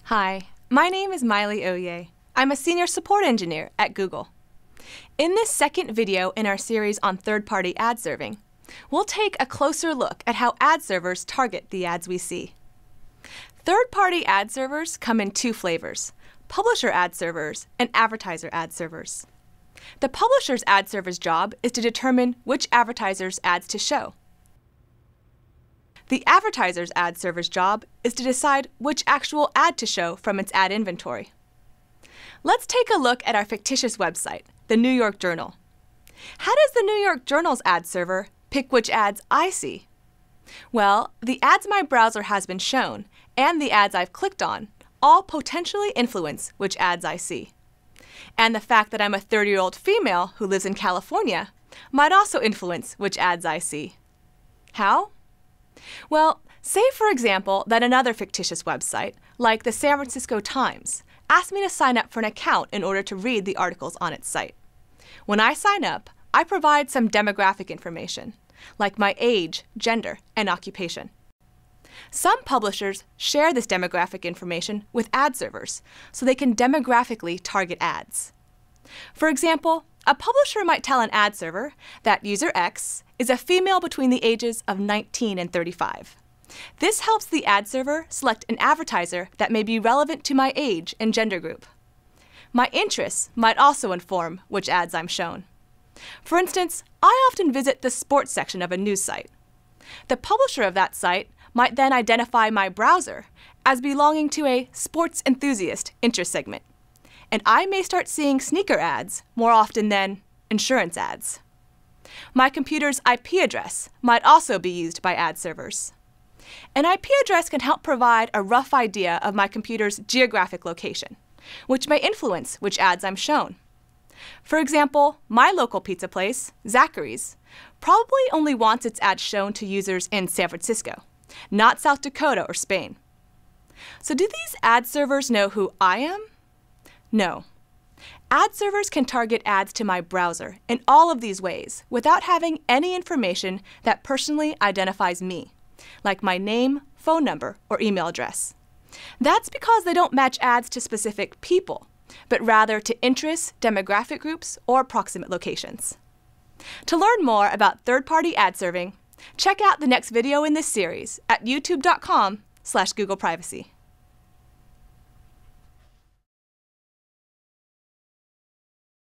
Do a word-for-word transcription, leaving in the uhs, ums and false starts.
Hi, my name is Miley Oye. I'm a Senior Support Engineer at Google. In this second video in our series on third-party ad serving, we'll take a closer look at how ad servers target the ads we see. Third-party ad servers come in two flavors: publisher ad servers and advertiser ad servers. The publisher's ad server's job is to determine which advertisers' ads to show. The advertiser's ad server's job is to decide which actual ad to show from its ad inventory. Let's take a look at our fictitious website, the New York Journal. How does the New York Journal's ad server pick which ads I see? Well, the ads my browser has been shown and the ads I've clicked on all potentially influence which ads I see. And the fact that I'm a thirty-year-old female who lives in California might also influence which ads I see. How? Well, say for example that another fictitious website, like the San Francisco Times, asked me to sign up for an account in order to read the articles on its site. When I sign up, I provide some demographic information, like my age, gender, and occupation. Some publishers share this demographic information with ad servers so they can demographically target ads. For example, a publisher might tell an ad server that user X is a female between the ages of nineteen and thirty-five. This helps the ad server select an advertiser that may be relevant to my age and gender group. My interests might also inform which ads I'm shown. For instance, I often visit the sports section of a news site. The publisher of that site might then identify my browser as belonging to a sports enthusiast interest segment, and I may start seeing sneaker ads more often than insurance ads. My computer's I P address might also be used by ad servers. An I P address can help provide a rough idea of my computer's geographic location, which may influence which ads I'm shown. For example, my local pizza place, Zachary's, probably only wants its ads shown to users in San Francisco, not South Dakota or Spain. So do these ad servers know who I am? No. Ad servers can target ads to my browser in all of these ways without having any information that personally identifies me, like my name, phone number, or email address. That's because they don't match ads to specific people, but rather to interests, demographic groups, or proximate locations. To learn more about third-party ad serving, check out the next video in this series at youtube dot com slash Google Privacy.